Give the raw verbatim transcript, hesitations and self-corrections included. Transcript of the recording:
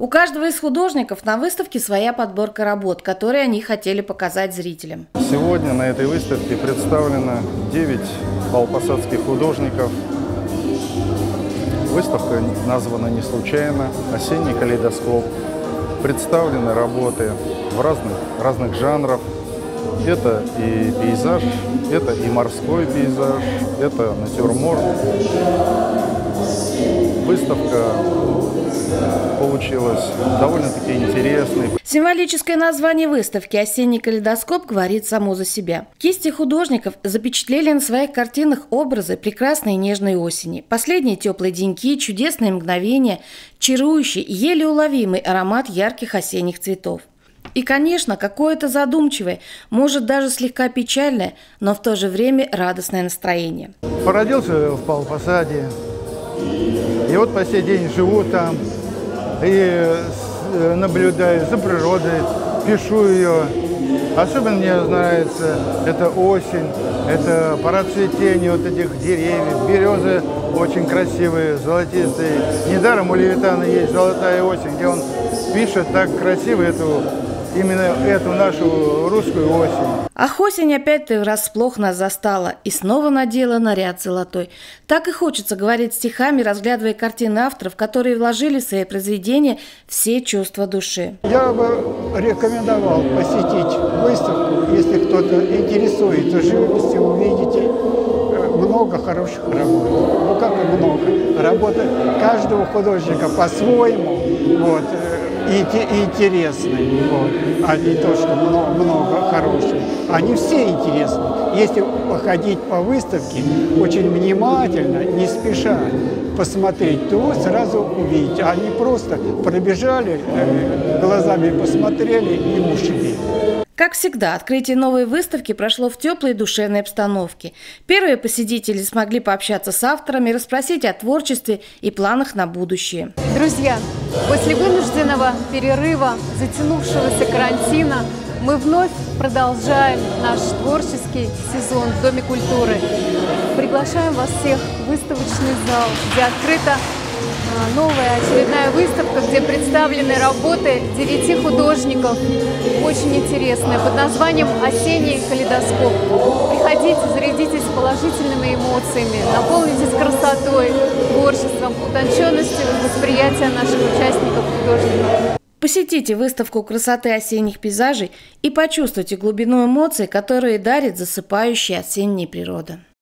У каждого из художников на выставке своя подборка работ, которые они хотели показать зрителям. Сегодня на этой выставке представлено девять павлопосадских художников. Выставка названа не случайно «Осенний калейдоскоп». Представлены работы в разных, разных жанрах. Это и пейзаж, это и морской пейзаж, это натюрморт. Выставка получилась довольно-таки интересной. Символическое название выставки «Осенний калейдоскоп» говорит само за себя. Кисти художников запечатлели на своих картинах образы прекрасной и нежной осени. Последние теплые деньки, чудесные мгновения, чарующий и еле уловимый аромат ярких осенних цветов. И, конечно, какое-то задумчивое, может даже слегка печальное, но в то же время радостное настроение. Породился в Павлопосаде, и вот по сей день живу там, и наблюдаю за природой, пишу ее. Особенно мне нравится это осень, это пора цветения вот этих деревьев, березы очень красивые, золотистые. Недаром у Левитана есть «Золотая осень», где он пишет так красиво эту, именно эту нашу русскую осень. Ах, осень опять-то врасплох нас застала и снова надела наряд золотой. Так и хочется говорить стихами, разглядывая картины авторов, которые вложили в свои произведения все чувства души. Я бы рекомендовал посетить выставку, если кто-то интересуется живописью, увидите много хороших работ. Ну как и много. Работы каждого художника по-своему. Вот. И интересные, вот, а не то, что много, много хороших. Они все интересны. Если походить по выставке очень внимательно, не спеша посмотреть, то сразу увидите. Они просто пробежали, глазами посмотрели и ушли. Как всегда, открытие новой выставки прошло в теплой душевной обстановке. Первые посетители смогли пообщаться с авторами, расспросить о творчестве и планах на будущее. Друзья, после вынужденного перерыва, затянувшегося карантина, мы вновь продолжаем наш творческий сезон в Доме культуры. Приглашаем вас всех в выставочный зал, где открыта новая очередная выставка, где представлены работы девяти художников, очень интересные, под названием «Осенний калейдоскоп». Приходите, зарядитесь положительными эмоциями, наполнитесь красотой, творчеством, утонченностью восприятия наших участников-художников. Посетите выставку красоты осенних пейзажей и почувствуйте глубину эмоций, которые дарит засыпающая осенняя природа.